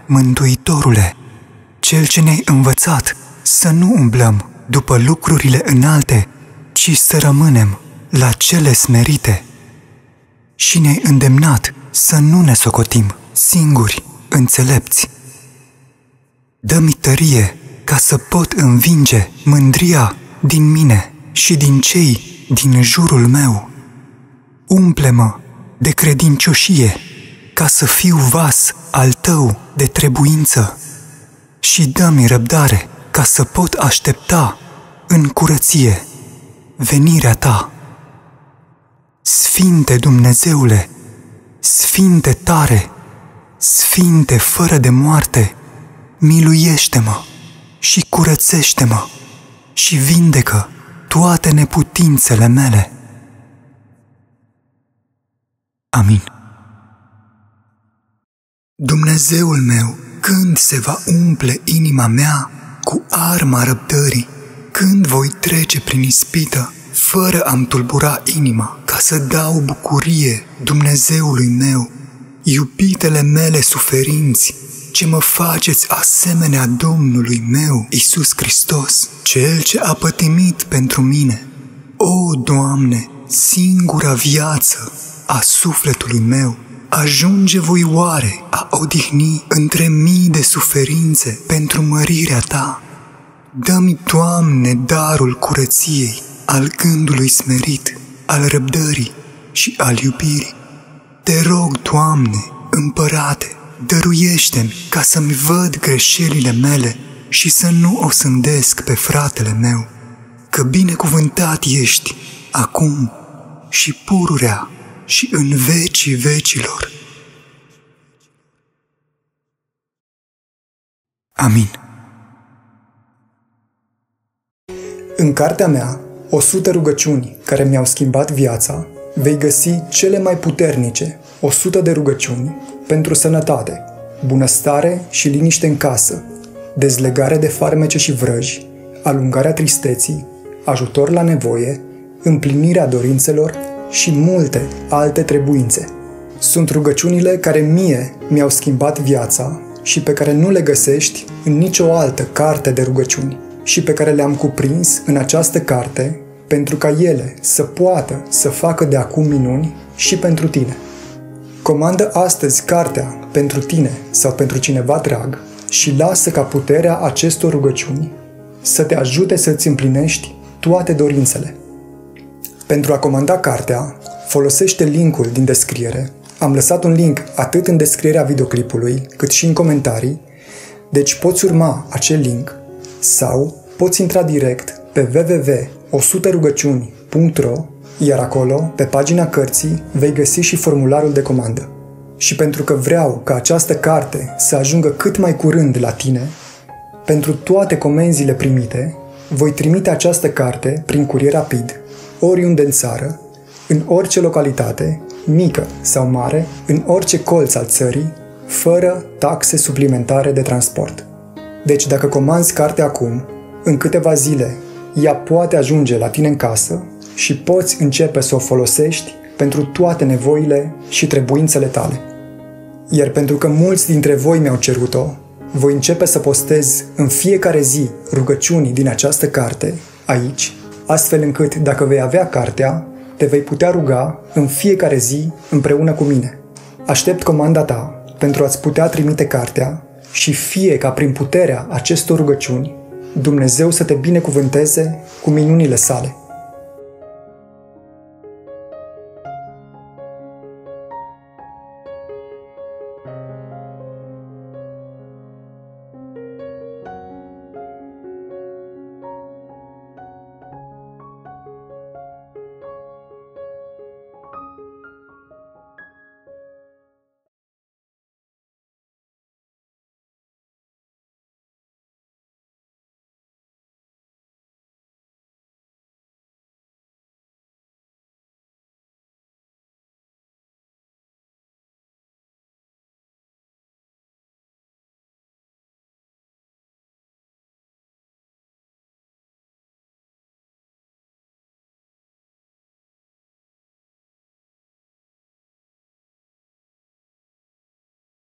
Mântuitorule, Cel ce ne-ai învățat să nu umblăm după lucrurile înalte, ci să rămânem la cele smerite. Și ne-ai îndemnat să nu ne socotim singuri înțelepți. Dă-mi tărie ca să pot învinge mândria din mine și din cei din jurul meu. Umple-mă de credincioșie ca să fiu vas al Tău de trebuință și dă-mi răbdare ca să pot aștepta în curăție venirea Ta. Sfinte Dumnezeule, Sfinte tare, Sfinte fără de moarte, miluiește-mă și curățește-mă și vindecă toate neputințele mele. Amin. Dumnezeul meu, când se va umple inima mea cu arma răbdării, când voi trece prin ispită, fără a-mi tulbura inima, ca să dau bucurie Dumnezeului meu, iubitele mele suferinți, ce mă faceți asemenea Domnului meu, Iisus Hristos, Cel ce a pătimit pentru mine. O, Doamne, singura viață a sufletului meu, ajunge voi oare a odihni între mii de suferințe pentru mărirea Ta? Dă-mi, Doamne, darul curăției, al gândului smerit, al răbdării și al iubirii. Te rog, Doamne, Împărate, dăruiește-mi ca să-mi văd greșelile mele și să nu o sândesc pe fratele meu, că binecuvântat ești acum și pururea și în vecii vecilor. Amin. În cartea mea, 100 rugăciuni care mi-au schimbat viața, vei găsi cele mai puternice 100 de rugăciuni pentru sănătate, bunăstare și liniște în casă, dezlegare de farmece și vrăji, alungarea tristeții, ajutor la nevoie, împlinirea dorințelor și multe alte trebuințe. Sunt rugăciunile care mie mi-au schimbat viața și pe care nu le găsești în nicio altă carte de rugăciuni și pe care le-am cuprins în această carte pentru ca ele să poată să facă de acum minuni și pentru tine. Comandă astăzi cartea pentru tine sau pentru cineva drag și lasă ca puterea acestor rugăciuni să te ajute să-ți împlinești toate dorințele. Pentru a comanda cartea, folosește linkul din descriere. Am lăsat un link atât în descrierea videoclipului, cât și în comentarii, deci poți urma acel link sau poți intra direct pe www.100rugăciuni.ro, iar acolo, pe pagina cărții, vei găsi și formularul de comandă. Și pentru că vreau ca această carte să ajungă cât mai curând la tine, pentru toate comenzile primite, voi trimite această carte prin curier rapid, oriunde în țară, în orice localitate, mică sau mare, în orice colț al țării, fără taxe suplimentare de transport. Deci dacă comanzi cartea acum, în câteva zile, ea poate ajunge la tine în casă și poți începe să o folosești pentru toate nevoile și trebuințele tale. Iar pentru că mulți dintre voi mi-au cerut-o, voi începe să postez în fiecare zi rugăciuni din această carte aici, astfel încât dacă vei avea cartea, te vei putea ruga în fiecare zi împreună cu mine. Aștept comanda ta pentru a-ți putea trimite cartea și fie ca prin puterea acestor rugăciuni Dumnezeu să te binecuvânteze cu minunile sale.